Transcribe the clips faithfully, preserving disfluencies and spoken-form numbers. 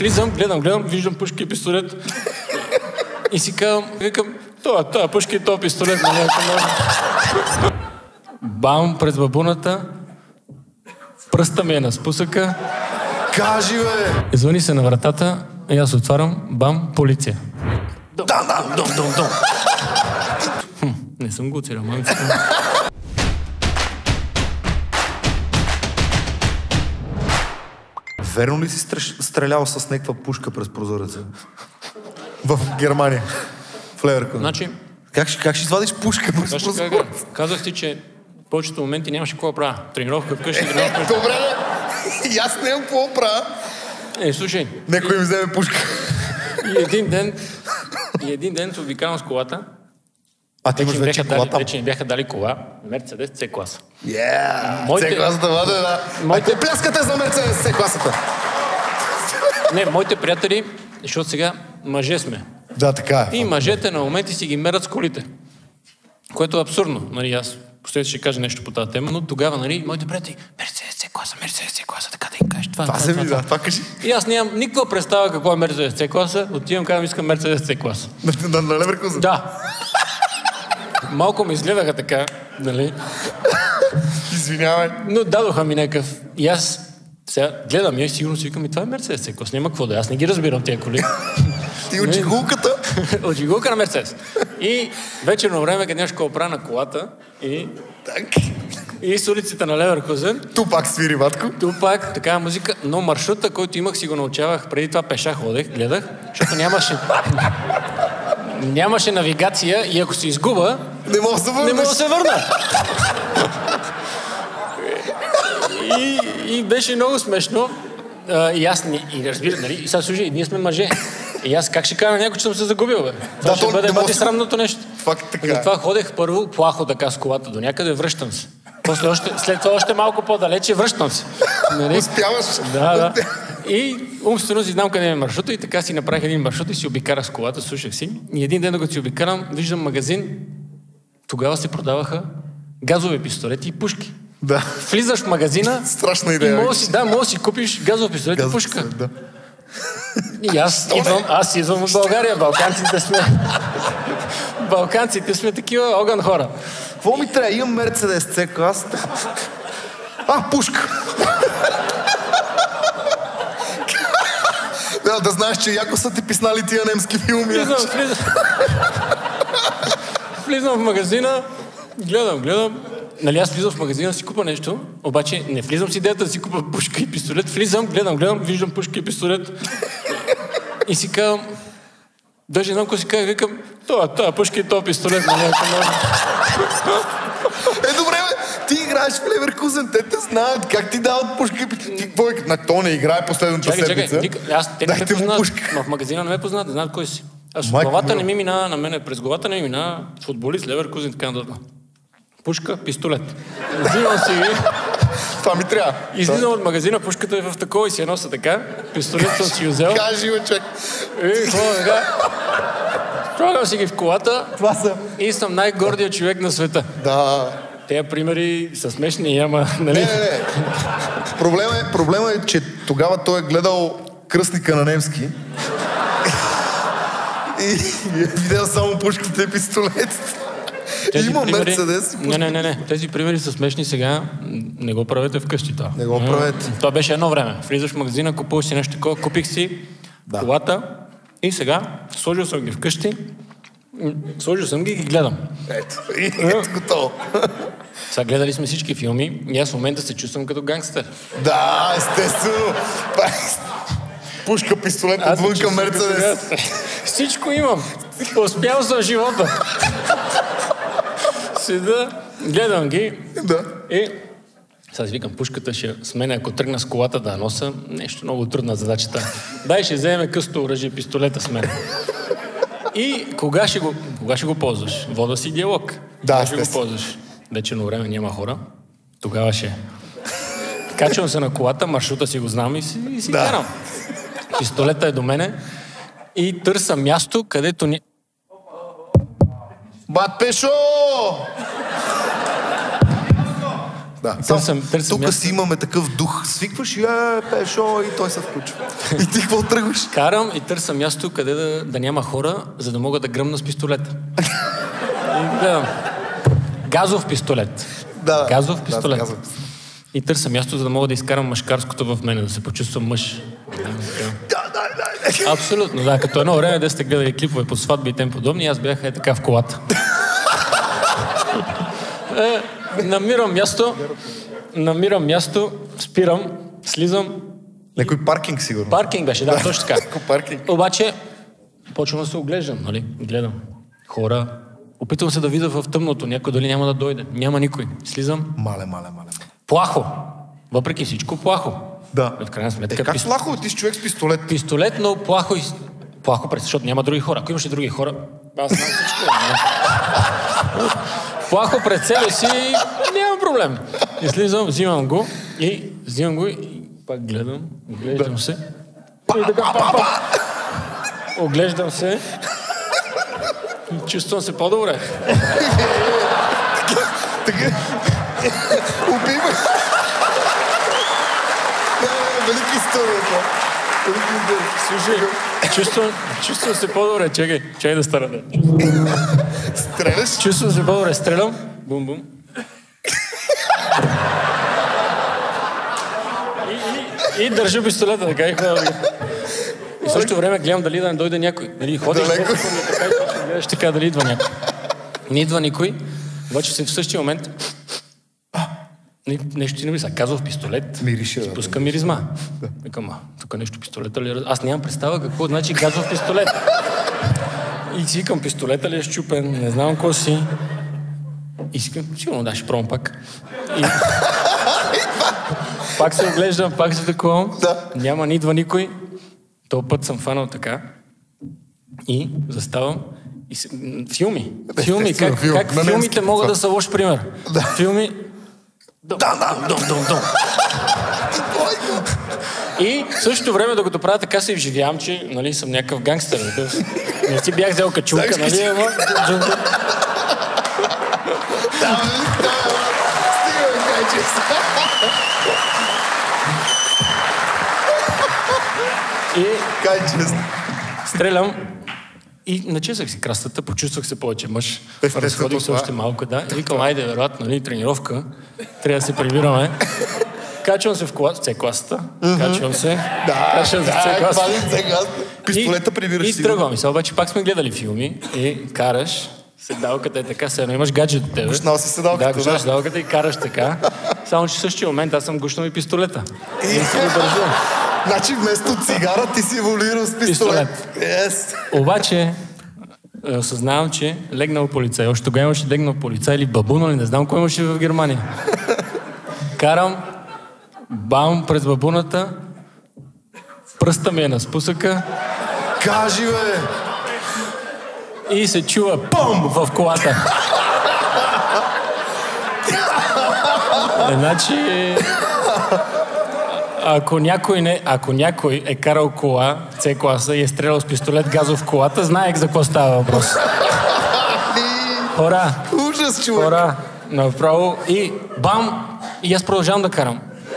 Влизам, гледам, гледам, виждам пушка и пистолет. И си казвам, викам, това, това пушка и това пистолет, нали, ако може. Бам, през бабуната. Пръста ми е на спусъка. Кажи, бе! Звъни се на вратата и аз отварям, бам, полиция. Да, да, Дом, дом, дом. Хм, не съм го оцелял, мамицата. Верно ли си стрелял с някаква пушка през прозореца? В Германия. В Леверкузен. Значи... Как, как ще извадиш пушка през прозореца? Казах ти, че в повечето моменти нямаше какво да правя. Тренировка вкъщи, тренировка вкъщи. Добре, и аз нямам какво да правя. Е, слушай. Некой ми вземе пушка. И един ден, и един ден се обикалям с колата. А ти имаш вече кола там? Вече ни бяха дали кола. Мерцедес С-класа. Yeah, моите... С-класата, бъде, да. Моите... А те пляскате за Мерцедес С-класата. Не, моите приятели, защото сега мъже сме. Да, така е. И мъжете на моменти си ги мерят с колите. Което е абсурдно. Нали, аз последно ще кажа нещо по тази тема, но тогава, нали, моите приятели, Мерцедес С-класа, Мерцедес С-класа, така да им кажеш. Това, това, това се вижда, това кажи. И аз нямам никаква представа какво е Мерцедес С-класа, отивам, казвам, искам Мерцедес С-класа. На, на Леверкузен? Да. Малко ме изгледаха така, нали? Извинявай. Но дадоха ми някакъв. И аз сега гледам я и сигурно си викам, и това е Мерцедес С-клас. Няма какво да, аз не ги разбирам тия коли. Ти от жигулката? От жигулка на Мерцедес. И вечерно време, къде нещо опра на колата и... Так. И с улиците на Леверкузен. Тупак свири, батко. Тупак, такава музика. Но маршрута, който имах, си го научавах. Преди това пеша ходех, гледах, защото нямаше... Нямаше навигация и ако се изгуба... Не мога да се върнеш. Не мога да се върна. и, и беше много смешно. А, и аз, не, и разбира, нали, и сега слушай, ние сме мъже. И аз как ще кажа на някой, че съм се загубил, бе? Това да, ще то, бъде бъде си... срамното нещо. Факт така. Затова ходех първо плахо така с колата до някъде, връщам се. После още, след това още малко по-далече, връщам се. Нали? Успяваш. Да, да. И умствено си знам къде е маршрута и така си направих един маршрут и си обикарах с колата, слушах си. И един ден, докато си обикарам, виждам магазин. Тогава се продаваха газови пистолети и пушки. Да. Влизаш в магазина. Страшна идея. И може си, да, може да си купиш газов пистолет и пушка. Да. И аз идвам, аз идвам от България. Балканците сме... Балканците сме такива огън хора. Какво ми трябва? Имам Мерцедес С-клас. А, пушка! Да, да знаеш, че яко са ти писнали тия немски филми. Влизам, влизам. Влизам в магазина, гледам, гледам. Нали, аз влизам в магазина да си купа нещо, обаче не влизам с идеята да си купа пушка и пистолет. Влизам, гледам, гледам, виждам пушка и пистолет. И си казвам, даже не знам какво си казвам, викам, това, това пушка и това пистолет, нали, ако може. Е, добре, бе, ти играеш в Леверкузен, те те знаят как ти дават пушка и пистолет. Ти какво е? На то не играе последната чакай, седмица. Чакай, чакай, аз те не ме познават, в магазина не ме познават, не знаят кой си. Аз в главата не ми минава на мене, през главата не ми минава футболист, Леверкузен и така нататък. Пушка, пистолет. Взимам си ги. Това ми трябва. Излизам от магазина, пушката е в такова и си я нося така. Пистолет съм си взел. Кажи, бе, човек. И хора така. Слагам си ги в колата. Това са. И съм най-гордия човек на света. Да. Тези примери са смешни, ама, нали? Не, не, не. Проблема е, проблема е, че тогава той е гледал Кръстника на немски. И е видял само пушката и пистолетите. Има Мерцедес. Не, не, не, не. Тези примери са смешни сега. Не го правете вкъщи това. Не го правете. Това беше едно време. Влизаш в магазина, купуваш си нещо такова, купих си да. колата и сега сложил съм ги вкъщи, сложил съм ги и ги гледам. Ето, и ето готово. Сега гледали сме всички филми и аз в момента се чувствам като гангстер. Да, естествено. Пушка, пистолет, отвънка Мерцедес. Всичко имам. Успял съм живота. Седа, гледам ги. Да. И сега си викам, пушката ще с мен, ако тръгна с колата да носа, нещо много трудна задачата. Дай ще вземе късто оръжие, пистолета с мен. И кога ще го, кога ще го ползваш? Вода си диалог. Да, кога ще го ползваш? Вечерно време няма хора. Тогава ще. Качвам се на колата, маршрута си го знам и си, и си да. карам. Пистолета е до мене и търся място, където ни... Бат Пешо! Да. Търсам, търсам тук си имаме такъв дух. Свикваш и е, пешо, и той се включва. И ти какво тръгваш? Карам и търсям място, къде да, да няма хора, за да мога да гръмна с пистолета. И гледам. Газов пистолет. Да. Газов пистолет. Да, газов. И търся място, за да мога да изкарам мъжкарското в мене, да се почувствам мъж. Да, да, да. Абсолютно, да. Като едно време, да сте гледали клипове по сватби и тем подобни, аз бях е така в колата. е, намирам място, намирам място, спирам, слизам. Някой паркинг, сигурно. Паркинг беше, да, точно така. Паркинг. Обаче, почвам да се оглеждам, нали? Гледам. Хора. Опитвам се да видя в тъмното, някой дали няма да дойде. Няма никой. Слизам. Мале, мале, мале. Плахо. Въпреки всичко, плахо. Да. В крайна сметка. Е, как пис... плахо? Ти си човек с пистолет. Пистолет, но плахо и... Плахо пред, защото няма други хора. Ако имаше други хора, аз знам всичко. Не? Плахо пред себе си, няма проблем. И слизам, взимам го и взимам го и пак гледам, оглеждам се. И така, па, па. Оглеждам се. И чувствам се по-добре. Така. Убива. Велики история това. Велики история. Слушай, чувствам, чувствам се по-добре. Чакай, чакай да стара. Стреляш? Чувствам се по-добре. Стрелям. Бум-бум. И, и, и държа пистолета, така и хвана. И в същото време гледам дали да не дойде някой. Дали ходиш, Далеко. така и гледаш така дали идва някой. Не идва никой, обаче се в същия момент не, нещо ти не мисля. Казвам пистолет. Мирише, да. Спуска миризма. Да. Викам, а, тук нещо пистолета ли е? Аз нямам представа какво значи газов пистолет. И си викам, пистолета ли е щупен, не знам какво си. И си викам, сигурно да, ще пробвам пак. И... пак се оглеждам, пак се такова. Да. Няма, не идва никой. Този път съм фанал така. И заставам. И се... Филми. Филми. Как, филм. как филмите могат да са лош пример? Да. Филми... Да, да, Дом, дом, дом. И в същото време, докато правя така, се вживявам, че нали, съм някакъв гангстер. Не си бях взел качулка, нали? Ама... И стрелям и начесах си крастата, почувствах се повече мъж. Разходих се още малко, да. И викам, айде, вероятно, нали, тренировка. Трябва да се прибираме. Качвам се в кола... С-класата. Качвам се. Да, качвам се в С-класата. Пистолета прибираш и, си. И тръгвам. И сега обаче пак сме гледали филми и караш. Седалката е така, сега имаш гаджет от тебе. Гушнал си седалката, да. Гушнал седалката и караш така. Само, че в същия момент аз съм гушнал и пистолета. И си го държа. Значи вместо цигара ти си еволюирал с пистолет. Yes. Обаче осъзнавам, че легнал полицай. Още тогава имаше легнал полицай или бабуна, или не знам кой имаше в Германия. Карам, бам през бабуната, пръста ми е на спусъка. Кажи, бе! И се чува пум в колата. Значи... Ако някой, не, ако някой е карал кола, С-класа, и е стрелял с пистолет газов в колата, знаех за какво става въпрос. Хора! Ужас, човек! Хора! Направо и бам! И аз продължавам да карам.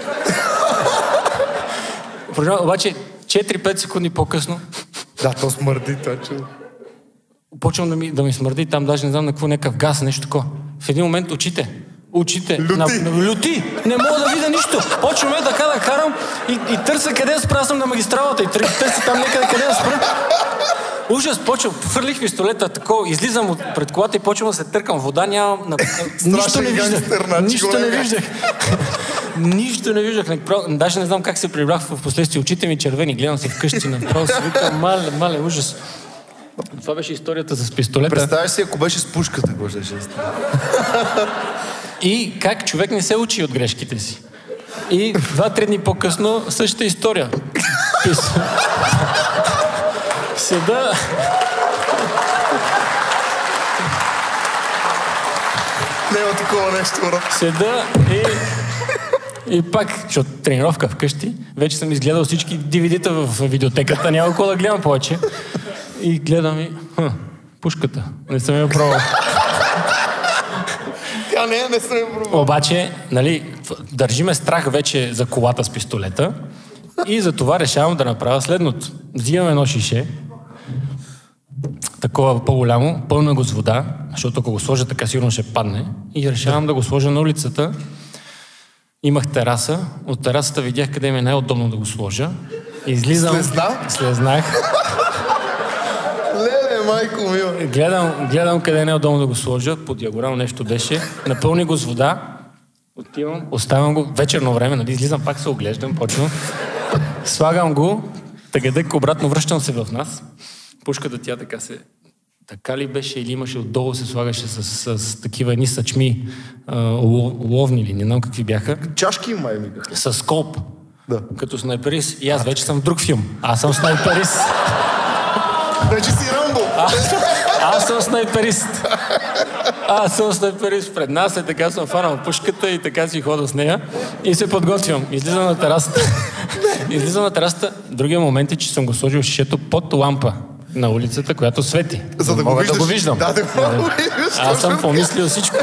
Продължавам, обаче четири-пет секунди по-късно да, то смърди, това че... почвам да ми, да ми смърди, там даже не знам на какво, някакъв газ, нещо такова. В един момент очите. Очите. Люти. На, на, люти. Не мога да видя нищо. Почваме така да карам и, и търся къде да спра. Съм на магистралата и търся там някъде къде да спра. Ужас, почвам. Хвърлих пистолета, такова, излизам от пред колата и почвам да се търкам. Вода нямам. На... Нищо не виждах. Нищо не виждах. Нищо не виждах. Даже не знам как се прибрах в последствие. Очите ми червени. Гледам се вкъщи. Направо се викам, мале, мале, ужас. Това беше историята с пистолета. Представяш си, ако беше с пушката, какво ще ще И как човек не се учи от грешките си. И два-три дни по-късно същата история. Пис... Седа... Няма такова нещо, брат. Седа и... И пак, защото тренировка вкъщи, вече съм изгледал всички ди ви ди-та в видеотеката, няма какво да гледам повече. И гледам и... Хм, пушката. Не съм я пробвал. Тя не, не съм я пробвал. Обаче, нали, държиме страх вече за колата с пистолета и за това решавам да направя следното. Взимам едно шише, такова по-голямо, пълна го с вода, защото ако го сложа така сигурно ще падне, и решавам да го сложа на улицата. Имах тераса, от терасата видях къде ми е най-удобно да го сложа. Излизам... Слезна? Слезнах. Леле, майко мила. Гледам, гледам къде е най-удобно да го сложа, по диагонал нещо беше, напълни го с вода, отивам, оставям го вечерно време, нали, излизам, пак се оглеждам, почвам, слагам го, тъгедък обратно връщам се в нас, пушката тя така се... Така ли беше или имаше отдолу се слагаше с, с, с такива едни съчми, а, ловни ли, не знам какви бяха. Чашки май ми бяха. С скоп. Да. Като снайперист. И аз вече съм в друг филм. Аз съм снайперист. Вече си Рамбо. Аз, аз съм снайперист. Аз съм снайперист. Пред нас е така, съм фанал пушката и така си хода с нея. И се подготвям. Излизам на терасата. Излизам на терасата. Другия момент е, че съм го сложил шишето под лампа на улицата, която свети. За да го, да го виждам. Да, да го виждаш. Аз съм помислил всичко.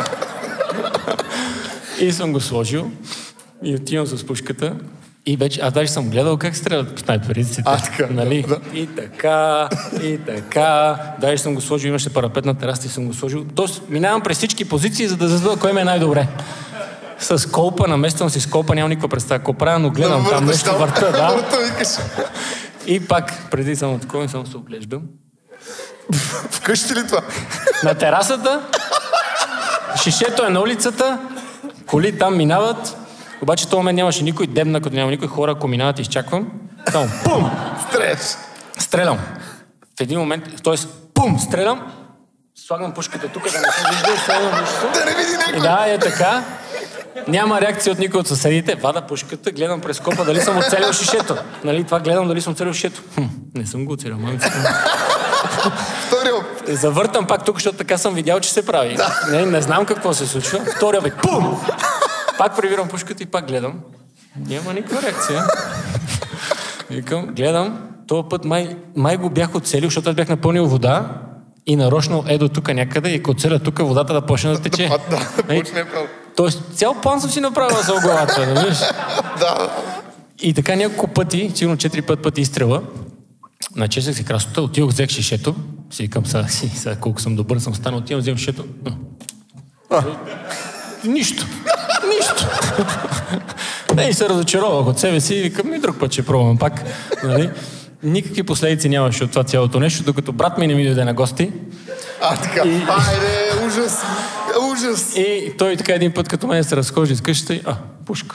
И съм го сложил. И отивам с пушката. И вече, аз даже съм гледал как стрелят снайперистите. А, така. Нали? Да. И така, и така. Даже съм го сложил, имаше парапет на терасата и съм го сложил. Тоест, минавам през всички позиции, за да задълга кой ме е най-добре. С колпа, намествам си с колпа, нямам никаква представа какво правя, но гледам да, там нещо върта, да. Върта, викаш. И пак, преди само такова, само се оглеждам. Вкъщи ли това? На терасата, шишето е на улицата, коли там минават, обаче този момент нямаше никой, дебна, като няма никой, хора, ако минават, изчаквам. Само пум! Стреш! Стрелям. В един момент, т.е. пум! Стрелям, слагам пушката тук, да не се вижда, слагам нищо. Да не види някой! Да, е така. Няма реакция от никой от съседите. Вада пушката, гледам през копа дали съм оцелил шишето. Нали, това гледам дали съм оцелил шишето. Хм, не съм го оцелил, мамица. Втори опит. Завъртам пак тук, защото така съм видял, че се прави. Да. Не, не знам какво се случва. Втория бе, пум! Пак прибирам пушката и пак гледам. Няма никаква реакция. Викам, гледам, този път май, май го бях оцелил, защото аз бях напълнил вода и нарочно е до тук някъде и ако оцеля тук водата да почне да тече. Да, да, да почне право. Тоест, цял план съм си направил за главата, да виж? Да. И така няколко пъти, сигурно четири път пъти изстрела, начесах си красота, отидох, взех шишето, си викам сега, си, сега колко съм добър, съм станал, отивам, взем шишето. А. Нищо. Нищо. Не, и се разочаровах от себе си и викам, и друг път ще пробвам пак. Нали? Никакви последици нямаше от това цялото нещо, докато брат ми не ми дойде на гости. А, така. И... Айде, ужас. Ужас. И той така един път като мен се разхожда из къщата и... А, пушка.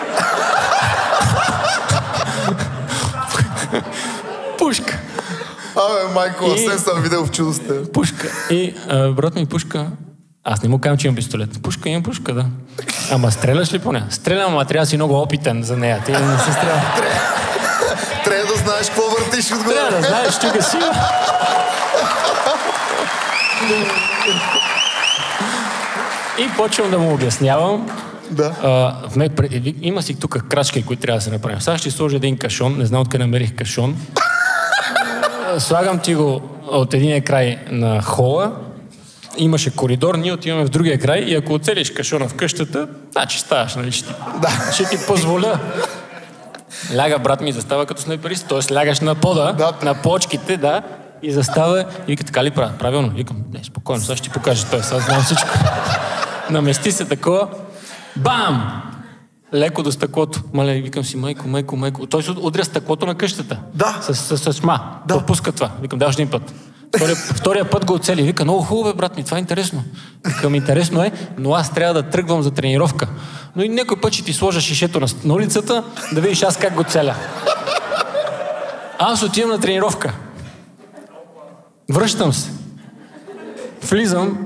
Пушка. Абе, майко, И... след съм видел в чудо с теб. Пушка. И а, брат ми пушка. Аз не му казвам, че имам пистолет. Пушка, имам пушка, да. Ама стреляш ли по нея? Стрелям, ама трябва да си много опитен за нея. Ти не се стреля. Трябва да знаеш какво въртиш отгоре. Трябва да знаеш, чука си. И почвам да му обяснявам. Да. А, вме, има си тук крачки, които трябва да се направим. Сега ще сложа един кашон, не знам откъде намерих кашон. Слагам ти го от единия край на хола. Имаше коридор, ние отиваме в другия край и ако оцелиш кашона в къщата, значи ставаш, нали? Ще ти, Да. ще ти позволя. Ляга брат ми, застава като снайперист, т.е. лягаш на пода, Да. на плочките, да, и застава и вика, така ли правя? Правилно? Викам, не, спокойно, сега ще ти покажа той, сега знам всичко. Намести се такова, бам! Леко до стъклото. Мале, викам си, майко, майко, майко. Той се удря стъклото на къщата. Да. С, с, с, с шма. Да. Пропуска това. Викам, даваш един път. Втория, втория път го оцели. Вика, много хубаво, бе, брат ми, това е интересно. Викам, интересно е, но аз трябва да тръгвам за тренировка. Но и някой път ще ти сложа шишето на, на улицата, да видиш аз как го целя. Аз отивам на тренировка. Връщам се. Влизам.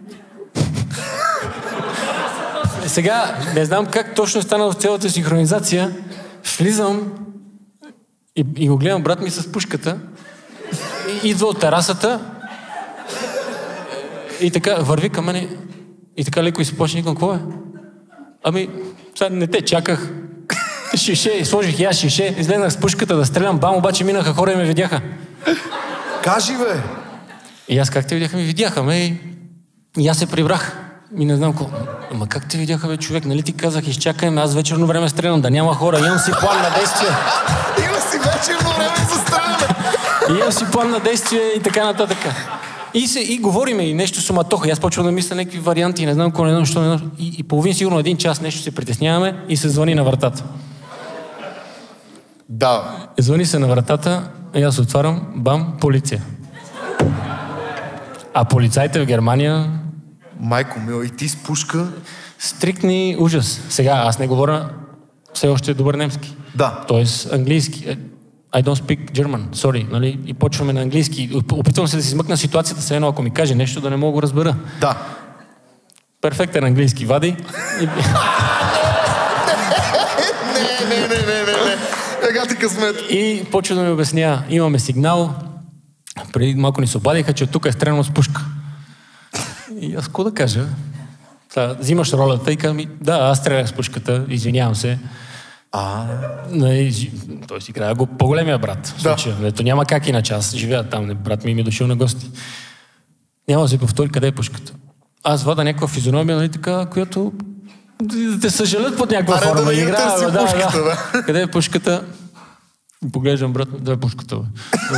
Сега, не знам как точно е станало в цялата синхронизация. Влизам и, и го гледам брат ми с пушката. И, идва от терасата. И така върви към мене. И така леко изплашен. Викам, какво е? Ами, сега не те чаках. Шише, сложих и аз шише. Излезнах с пушката да стрелям. Бам, обаче минаха хора и ме видяха. Кажи, бе! И аз как те видяха, ми видяха, ме и... и аз се прибрах. И не знам какво. Ама как те видяха, бе, човек? Нали ти казах, изчакай ме, аз вечерно време стрелям, да няма хора, имам си план на действие. Има си вечерно време за стреляне. Имам си план на действие и така нататък. И, се, и говориме и нещо суматоха. И аз почвам да мисля някакви варианти, не знам какво, не знам, що, не знам. И, и половин сигурно един час нещо се притесняваме и се звъни на вратата. Да. Звъни се на вратата и аз отварям, бам, полиция. А полицайите в Германия... Майко мил, и ти с пушка? Стриктни ужас. Сега, аз не говоря все още добър немски. Да. Тоест английски. I don't speak German, sorry, нали? И почваме на английски. Опитвам се да си смъкна ситуацията, все едно, ако ми каже нещо, да не мога го разбера. Да. Перфектен английски вади. И... не, не, не, не, не, не. Ега ти късмет. И почва да ми обясня, имаме сигнал, преди малко ни се обадиха, че тук е стреляно с пушка. И аз какво да кажа? Та, взимаш ролята и казвам ми, да, аз стрелях с пушката, извинявам се. А, той си играе го по-големия брат. В случая. Да. Ето няма как иначе. Аз живея там. Брат ми ми е дошъл на гости. Няма да се повтори къде е пушката. Аз вада някаква физиономия, нали така, която да те съжалят под някаква аре, форма. Да, игра, да, да, пушката, да. Бе. Къде е пушката? Поглеждам брат, да е пушката. Бе.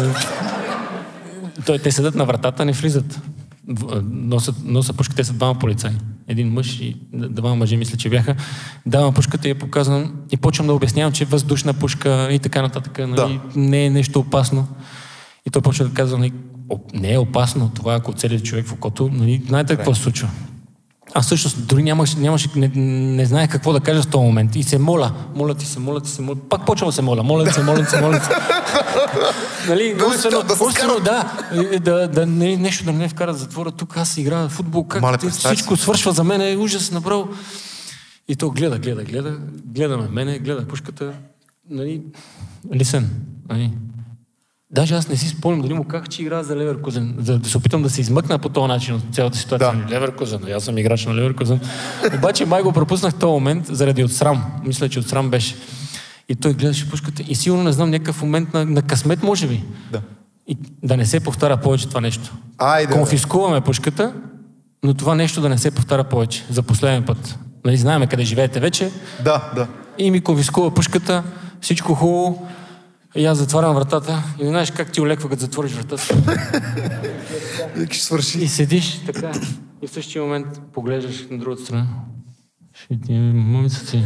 Той, те седат на вратата, не влизат. Носят, носят пушката, те са двама полицаи. Един мъж и двама мъже, мисля, че бяха. Давам пушката и я показвам и почвам да обяснявам, че е въздушна пушка и така нататък. Нали? Да. Не е нещо опасно. И той почва да казва, нали, не е опасно това, ако цели човек в окото. Нали? Знаете какво се случва? Аз всъщност дори нямаш, нямаш, не, не знаех какво да кажа в този момент. И се моля, моля ти се, моля ти се, моля. Пак почвам да се моля, моля ти се, моля ти се, моля ти се. Нали, умствено, да, да, да не, нещо да не вкарат в затвора. Тук аз играя в футбол, как Мале, всичко свършва за мен, е ужас, направо. И то гледа, гледа, гледа, гледаме мене, гледа пушката, нали, лисен, нали. Даже аз не си спомням дали му казах, че играя за Леверкузен, за да се опитам да се измъкна по този начин от цялата ситуация. Да. Леверкузен, аз съм играч на Леверкузен. Обаче май го пропуснах в този момент заради отсрам. Мисля, че отсрам беше. И той гледаше пушката и сигурно не знам, някакъв момент на, на късмет, може би. Да. И да не се повтаря повече това нещо. Айде, конфискуваме пушката, но това нещо да не се повтаря повече. За последен път. Нали, знаеме къде живеете вече. Да, да. И ми конфискува пушката, всичко хубаво. И аз затварям вратата и не знаеш как ти олеква, като затвориш вратата. Вики ще свърши. И седиш така. И в същия момент поглеждаш на другата страна. Ще ти мамица ти.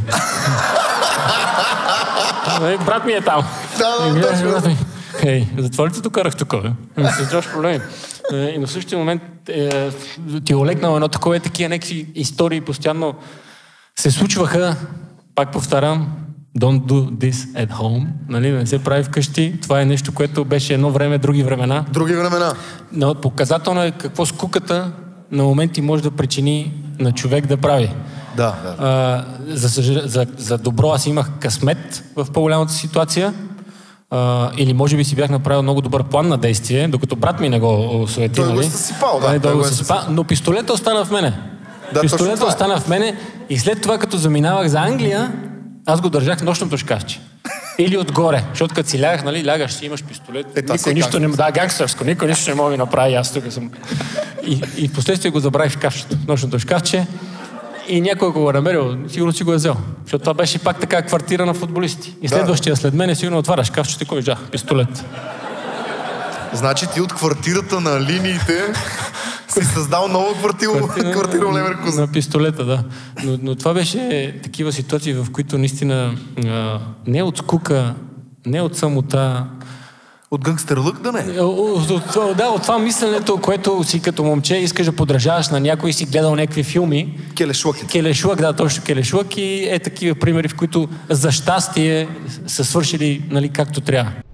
Брат ми е там. Да, да, точно. Ей, затова ли те докарах тук, бе? Не се трябваш проблеми. И на същия момент е, ти е олекнал едно такова, е такива някакви истории постоянно се случваха. Пак повтарям, don't do this at home. Нали, не се прави вкъщи. Това е нещо, което беше едно време, други времена. Други времена. Но показателно е какво скуката на моменти може да причини на човек да прави. Да, да. А, за, за, за добро аз имах късмет в по-голямата ситуация. А, или може би си бях направил много добър план на действие, докато брат ми не го осуети. Той нали? го съсипал, да. Той Той го го е съсипа, но пистолета остана в мене. Да, пистолета остана в мене и след това, като заминавах за Англия, аз го държах в нощното шкафче. Или отгоре, защото като си лягах, нали, лягаш си, имаш пистолет. Е, никой нищо не... Да, гангстърско, никой нищо не може да направи, аз тук съм. И, и в последствие го забравих в шкафчето, в нощното шкафче. И някой, ако го е намерил, сигурно си го е взел. Защото това беше пак така квартира на футболисти. И следващия след мен сигурно отваря шкафчето и кой жа, пистолет. Значи ти от квартирата на линиите си създал нова квартира, квартира в Леверкузен. На пистолета, да. Но, но това беше такива ситуации, в които наистина а, не от скука, не от самота. От гангстерлък да не? От, от, да, от това мисленето, което си като момче искаш да подражаваш на някой и си гледал някакви филми. Келешлък. Келешлък, да, точно келешлък и е такива примери, в които за щастие са свършили, нали, както трябва.